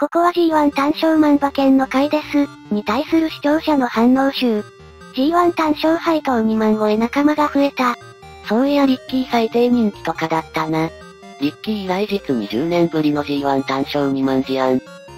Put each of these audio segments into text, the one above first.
ここは G1 単勝万馬券の回です。に対する視聴者の反応集。G1 単勝配当2万超え仲間が増えた。 そういやリッキー最低人気とかだったな。リッキー以来実に10年ぶりの G1 単勝2万字案。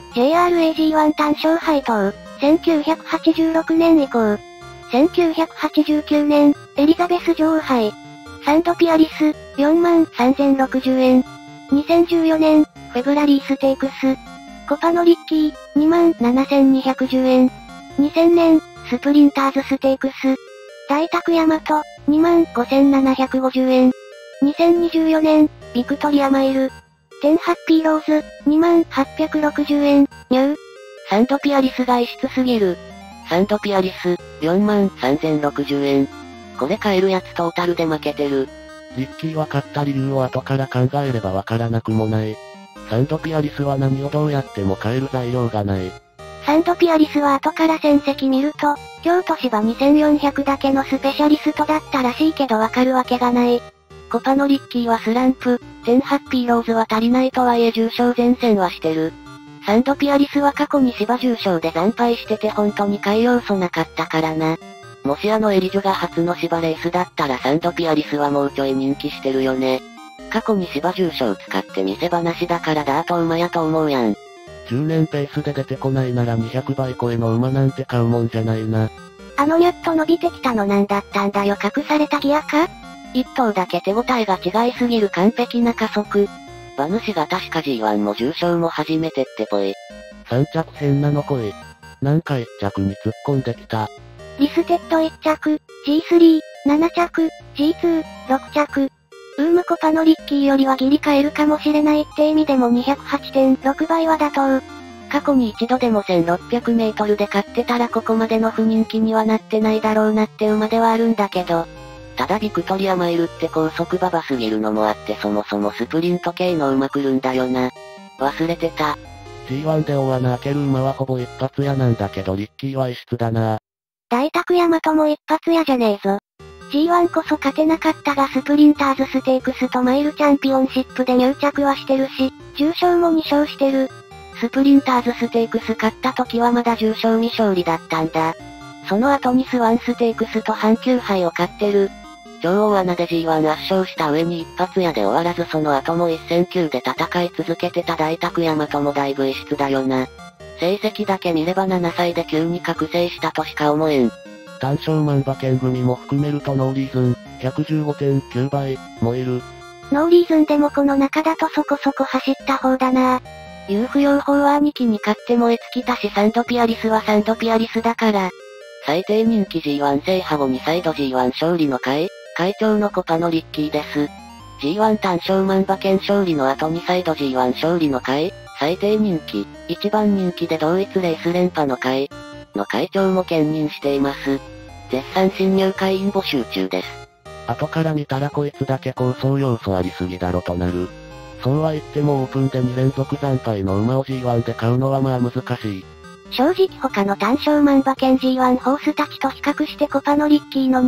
JRA G1 単勝配当、1986年以降。1989年、エリザベス女王杯。サンドピアリス、43,060円。2014年、フェブラリーステークス。コパノリッキー、27,210円。2000年、スプリンターズステークス。大宅大和、25,750円。2024年、ビクトリアマイル。テンハッピーローズ、2860円、入。 サンドピアリス外出すぎる。サンドピアリス、43,060円。これ買えるやつトータルで負けてる。 リッキーは買った理由を後から考えればわからなくもない。サンドピアリスは何をどうやっても買える材料がない。 サンドピアリスは後から戦績見ると、京都芝2400だけのスペシャリストだったらしいけどわかるわけがない。 コパのリッキーはスランプ、テンハッピーローズは足りないとはいえ重賞前線はしてる。サンドピアリスは過去に芝重賞で惨敗してて本当に買い要素なかったからな。もしエリジュが初の芝レースだったらサンドピアリスはもうちょい人気してるよね。過去に芝重賞使って見せ話だからダート馬やと思うやん。 10年ペースで出てこないなら200倍超えの馬なんて買うもんじゃないな。 ニュッと伸びてきたのなんだったんだよ隠されたギアか？ 一頭だけ手応えが違いすぎる完璧な加速。馬主が確か G1 も重賞も初めてってぽい。 3着変なのこい。なんか1着に突っ込んできた。 リステッド1着、G3、7着、G2、6着。コパのリッキーよりはギリ買えるかもしれないって意味でも 208.6 倍は妥当。 過去に一度でも1600メートルで勝ってたらここまでの不人気にはなってないだろうなって馬ではあるんだけど。ただビクトリアマイルって高速馬場すぎるのもあってそもそもスプリント系の馬来るんだよな。忘れてた。 G1 で大穴開ける馬はほぼ一発屋なんだけどリッキーは異質だな。 大宅大和も一発屋じゃねえぞ。G1 こそ勝てなかったがスプリンターズステークスとマイルチャンピオンシップで入着はしてるし、重賞も2勝してる。 スプリンターズステークス勝った時はまだ重賞未勝利だったんだ。その後にスワンステークスと阪急杯を勝ってる。超大穴で G1 圧勝した上に一発屋で終わらずその後も一戦級で戦い続けてた大宅大和もだいぶ異質だよな。成績だけ見れば7歳で急に覚醒したとしか思えん。 単勝万馬券組も含めるとノーリーズン、115.9 倍、もいる。 ノーリーズンでもこの中だとそこそこ走った方だな。 有不要法は2期に勝って燃え尽きたしサンドピアリスはサンドピアリスだから。最低人気 G1 制覇後に再度 G1 勝利の会長のコパのリッキーです。G1 単勝万馬券勝利の後に再度 G1 勝利の会最低人気、一番人気で同一レース連覇の会の会長も兼任しています。絶賛新入会員募集中です。 後から見たらこいつだけ構想要素ありすぎだろとなる。そうは言ってもオープンで2連続惨敗の馬を G1 で買うのはまあ難しい。 正直他の単勝万馬券 G1 ホースたちと比較してコパのリッキーの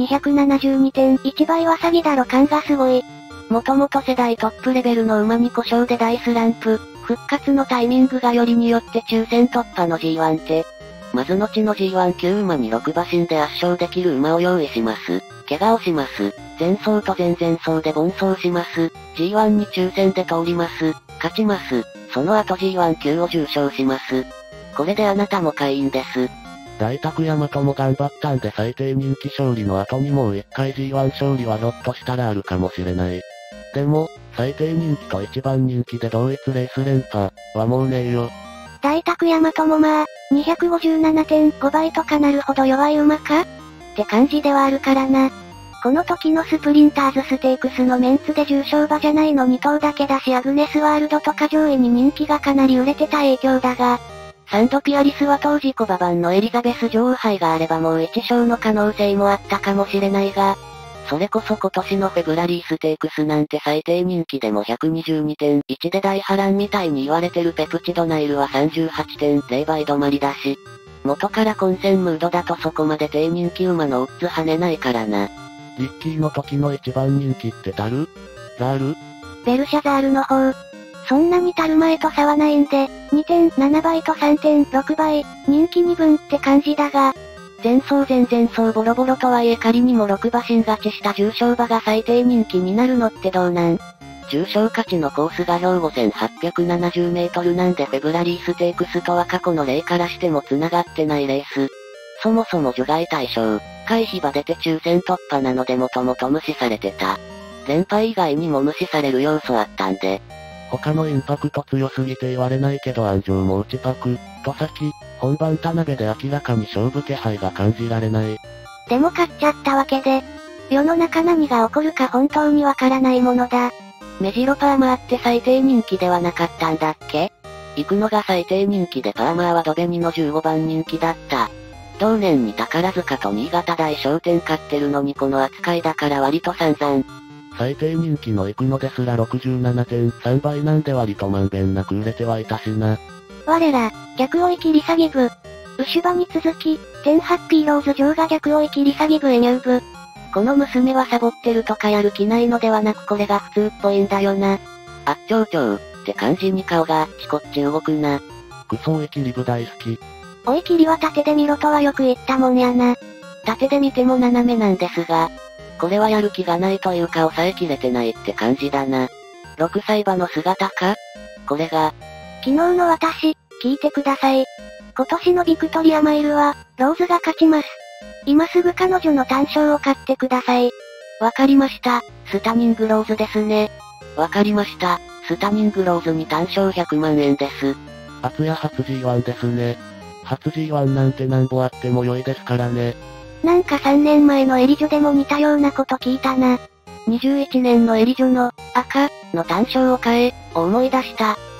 272.1 倍は詐欺だろ感がすごい。 もともと世代トップレベルの馬に故障で大スランプ、復活のタイミングがよりによって抽選突破の G1 って、まず後の G1 級馬に6馬身で圧勝できる馬を用意します。怪我をします。前走と前々走で奔走します。G1 に抽選で通ります。勝ちます。その後 G1 級を重賞します。これであなたも会員です。 大宅大和も頑張ったんで最低人気勝利の後にもう一回 G1 勝利はひょっとしたらあるかもしれない。でも、最低人気と一番人気で同一レース連覇はもうねえよ。 大宅大和もまあ、257.5 倍とかなるほど弱い馬かって感じではあるからな。この時のスプリンターズステークスのメンツで重賞馬じゃないの2頭だけだしアグネスワールドとか上位に人気がかなり売れてた影響だが、 サンドピアリスは当時小馬版のエリザベス女王杯があればもう1勝の可能性もあったかもしれないが、それこそ今年のフェブラリーステークスなんて最低人気でも 122.1 で大波乱みたいに言われてるペプチドナイルは 38.0 倍止まりだし、元から混戦ムードだとそこまで低人気馬のオッズ跳ねないからな。 リッキーの時の一番人気ってザールベルシャザールの方。 そんなに足る前と差はないんで、2.7 倍と 3.6 倍、人気2分って感じだが、 前走前々走ボロボロとはいえ仮にも6馬身勝ちした重賞馬が最低人気になるのってどうなん？重賞勝ちのコースが兵庫1870メートルなんでフェブラリーステークスとは過去の例からしても繋がってないレース。そもそも除外対象、回避馬出て抽選突破なのでもともと無視されてた。連敗以外にも無視される要素あったんで。 他のインパクト強すぎて言われないけど安城も内パク、と先、本番田辺で明らかに勝負気配が感じられない。 でも勝っちゃったわけで、世の中何が起こるか本当にわからないものだ。 目白パーマーって最低人気ではなかったんだっけ？行くのが最低人気でパーマーはドベニの15番人気だった。同年に宝塚と新潟大商店買ってるのにこの扱いだから割と散々。 最低人気の行くのですら 67.3 倍なんで割とまんべんなく売れてはいたしな。 我ら、逆追い切り下げ部。牛場に続き、10ハッピーローズ上が逆追い切り下げ部へ入部。 この娘はサボってるとかやる気ないのではなくこれが普通っぽいんだよな。あっちょうちょう、って感じに顔があっちこっち動くな。 クソ追い切り部大好き。 追い切りは縦で見ろとはよく言ったもんやな。 縦で見ても斜めなんですが、これはやる気がないというか抑えきれてないって感じだな。6歳馬の姿か？これが。 昨日の私、聞いてください。今年のビクトリアマイルは、ローズが勝ちます。今すぐ彼女の単勝を買ってください。 わかりました。スタニングローズですね。わかりました。スタニングローズに単勝100万円です。 厚や初 G1 ですね。初 G1 なんてなんぼあっても良いですからね。 なんか3年前のエリジョでも似たようなこと聞いたな。 21年のエリジョの、赤、の単勝を買え、思い出した。